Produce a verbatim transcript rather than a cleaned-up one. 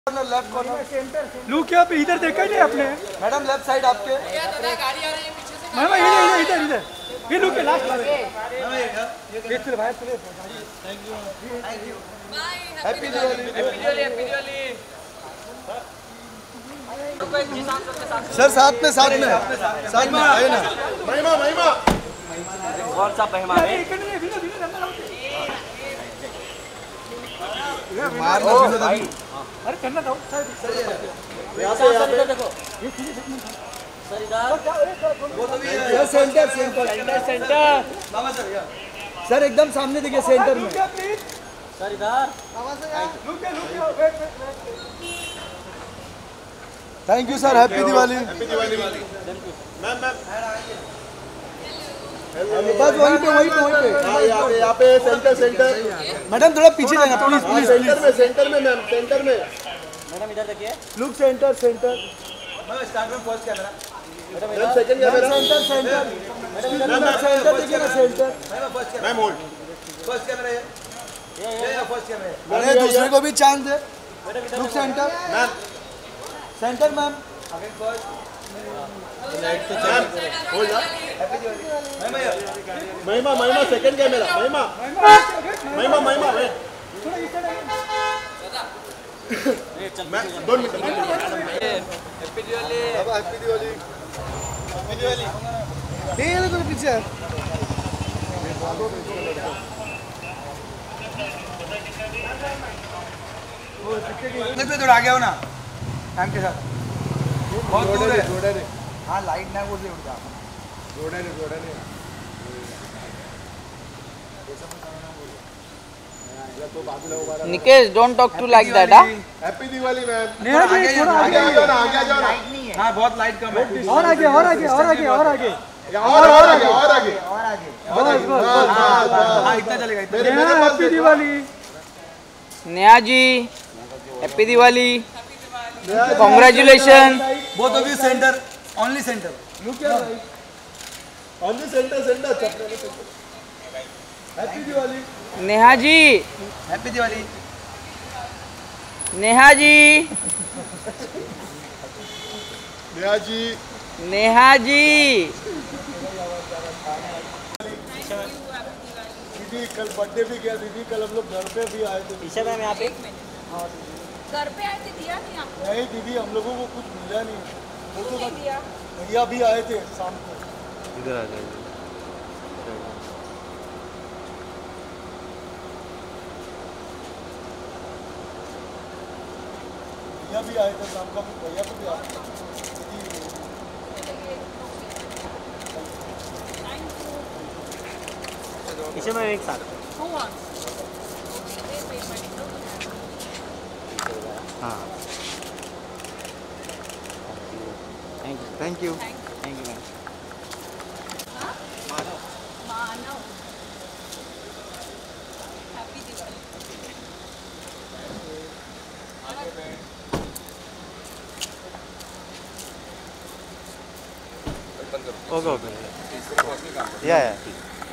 Left corner लू क्या पे इधर देखा नहीं आपने? मैडम लेफ्ट साइड आपके गाड़ी आ रही है पीछे से। मैम इधर इधर इधर ये लू के लास्ट वाले ये चल भाई चले। Thank you thank you bye. Happy Diwali happy Diwali happy Diwali. Sir साथ में साथ में साथ में आए ना महिमा महिमा कौन सा महिमा है? मार ओ भाई अरे करना था सर यहां पे यहां पे देखो सर इधर वो तो भी है सेंटर सेंटर सेंटर सेंटर बाबा सर यार सर एकदम सामने देखिए सेंटर में सर इधर thank you sir happy Diwali happy Diwali ma'am ma'am बस वहीं पे वहीं पे वहीं पे हां यहां पे यहां पे सेंटर सेंटर मैडम थोड़ा पीछे जाना प्लीज प्लीज सेंटर में सेंटर में मैम सेंटर में मैडम इधर देखिए। Look centre centre ma'am start में first camera madam ma'am second camera centre centre madam centre देखिए ना centre ma'am first camera ma'am hold first camera है ये ये फर्स्ट कैमरा अरे दूसरे को भी चांस दे look centre ma'am centre ma'am again first light तो चल होल्ड हैप्पी दिवाली मैम महिमा महिमा सेकंड कैमरा महिमा महिमा महिमा मैं दो मिनट हैप्पी दिवाली। बाबा हैप्पी दिवाली हैप्पी दिवाली ये ले तो पीछे पे थोड़ा आगे हो ना टाइम के साथ बहुत दूर है जोड़ा रे हाँ लाइट ना बोल दे उड़ जा जोड़ा रे जोड़ा रे Nikesh don't talk to like that. हाँ हैप्पी दिवाली मैम नेहा जी थोड़ा आगे आगे आ जाओ ना आगे आ जाओ ना हाँ बहुत लाइट कम है और आगे और आगे और आगे और आगे और और आगे और आगे और आगे बस बस हाँ इतना चलेगा इतना Neha happy Diwali. Neha ji happy Diwali congratulation. Both of you centre only centre look या right only centre centre happy Diwali Neha ji happy Diwali Neha ji Neha ji Neha ji दीदी कल बर्थडे भी गया दीदी कल हम लोग घर पे भी आए थे ईशा मैम यहाँ पे घर पे आए थे दिया नहीं आपको? नहीं दीदी हम लोगों को कुछ मिला नहीं वो तो नहीं दिया। भैया भी आए थे शाम को इधर आ जाइए। भैया भी आए थे शाम का भैया को भी आए थे ईशा मैम एक साथ। Who wants? Wait, wait, wait. हाँ thank you thank you thank you ma'am. हाँ? Manav. Happy Diwali. Okay okay yeah या